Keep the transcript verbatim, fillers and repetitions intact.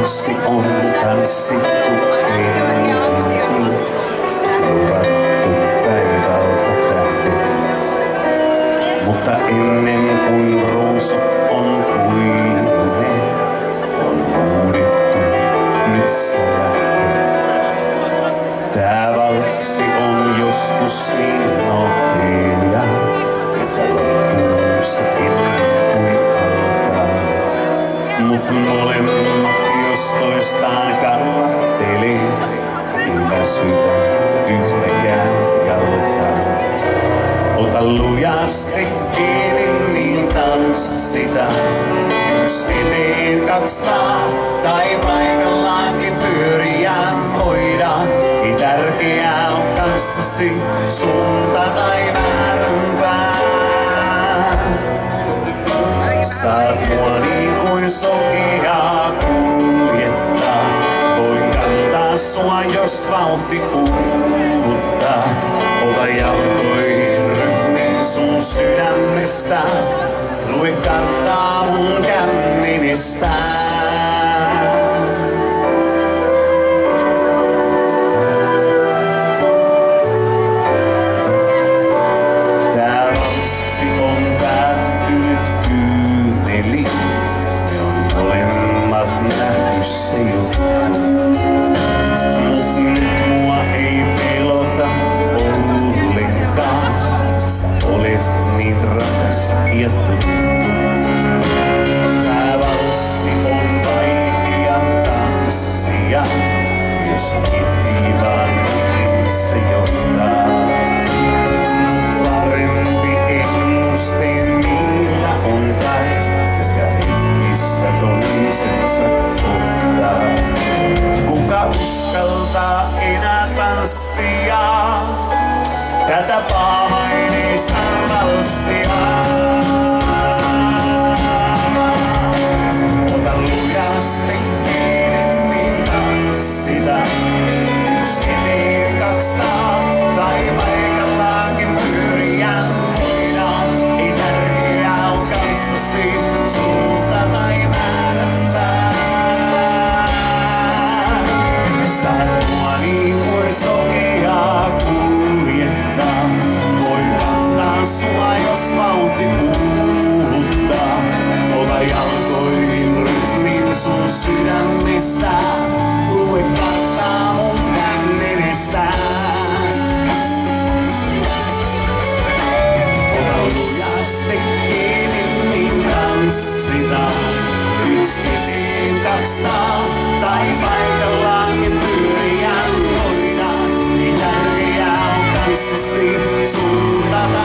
valssi on tanssittu ennenkin. Luvattu taivaalta tähdet, mutta ennen kuin ruusut on kuivuneet, on huudettu, nyt sä lähdet. Tää valssi on joskus niin nopea, että loppuu se ennen kuin alkaa. Mut molemmat jos toistaan kannattelee, ei väsytä yhtäkään jalkaa. Ota lujasti kiinni, niin tanssita. Yksi eteen kaksitaan, tai paikallaankin pyöriä voidaan. Ei tärkeää on kanssasi suunta tai määränpää. Saat mua niin kuin sokeaa kuljettaa. Voin kantaa sua, jos vauhti uuvuttaa. Ota jalkoihin rytmin sun sydämestä. Lue karttaa mun kämmenistä. Tää valssi on päättynyt kyyneliin. Me on molemmat nähty se juttu. Mut nyt mua ei pelota ollenkaan. Sä olet niin rakas ja tuttu. Tää valssi on vaikea tanssia, jos miettii vaan mihin se johtaa. Parempi ennusteen niillä on kai, jotka hetkissä toisensa ottaa. Kuka uskaltaa enää tanssia tätä paamaineista valssia? Ota lujasti kiinni, niin tanssita. Yksi eteen kaksitaan, tai paikallaankin pyöriä voidaan. Ei tärkeää on kanssasi suunta tai määränpää. Saat mua niin kuin sokeaa kuljettaa. Voi kantaa sua, jos vauhti uuvuttaa. Ota jalkoihin rytmin sun sydämestä. Lue karttaa mun kämmenestä. Ota lujasti kiinni, niin tanssita. Yksi eteen kaksitaan, tai paikallaankin pyöriä voidaan. Ei tärkeää on kanssasi suunta.